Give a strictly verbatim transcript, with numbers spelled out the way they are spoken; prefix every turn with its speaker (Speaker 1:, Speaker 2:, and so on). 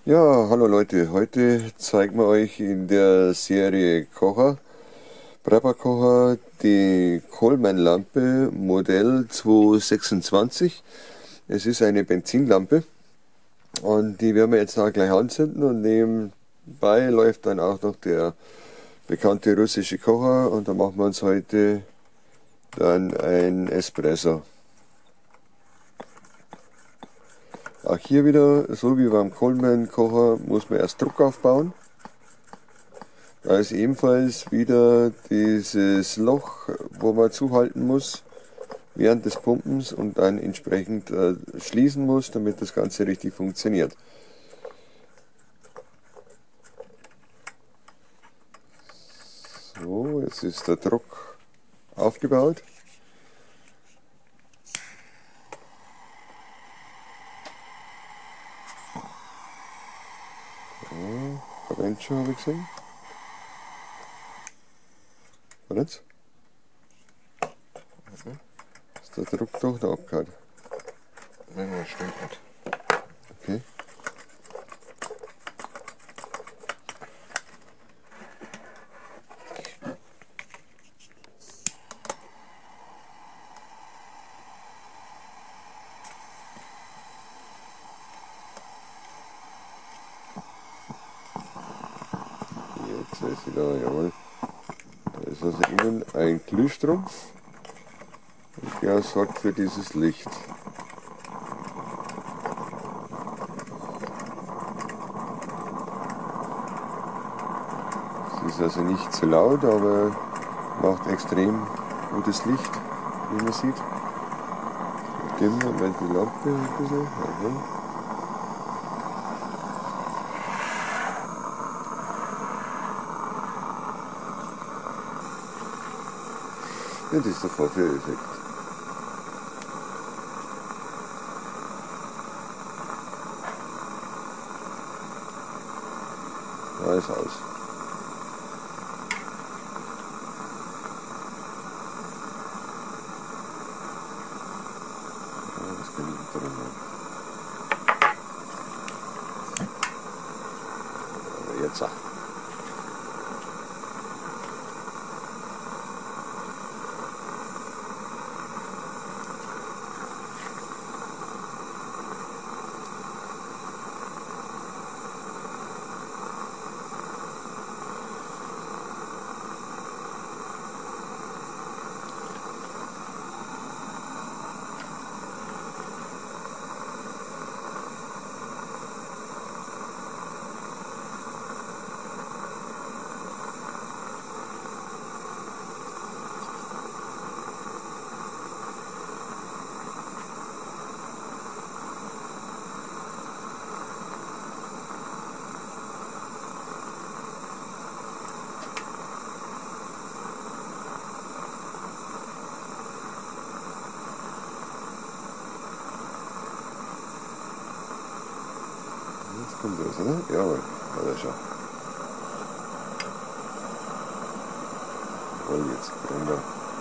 Speaker 1: Ja, hallo Leute, heute zeigen wir euch in der Serie Kocher, Prepper Kocher, die Coleman-Lampe Modell zweihundertsechsundzwanzig. Es ist eine Benzinlampe und die werden wir jetzt auch gleich anzünden und nebenbei läuft dann auch noch der bekannte russische Kocher und da machen wir uns heute dann ein Espresso. Auch hier wieder, so wie beim Coleman-Kocher, muss man erst Druck aufbauen. Da ist ebenfalls wieder dieses Loch, wo man zuhalten muss während des Pumpens und dann entsprechend äh, schließen muss, damit das Ganze richtig funktioniert. So, jetzt ist der Druck aufgebaut. Ja, verrennt schon, habe ich gesehen. Jetzt?
Speaker 2: Mhm.
Speaker 1: Ist der Druck doch noch abgehört?
Speaker 2: Nein, das stimmt nicht.
Speaker 1: Okay. Jetzt ist sie da, jawohl. Da ist also innen ein Glühstrumpf und der sorgt für dieses Licht. Es ist also nicht zu laut, aber macht extrem gutes Licht, wie man sieht. Dimmen wir mal die Lampe ein bisschen. Aha. Ja, das ist der Vorführeffekt. Da ist aus. Ja, das kann ich nicht drin haben. Aber jetzt auch. Jetzt kommt das, oder? Jawohl, hat er schon. Jawohl, jetzt brennt er.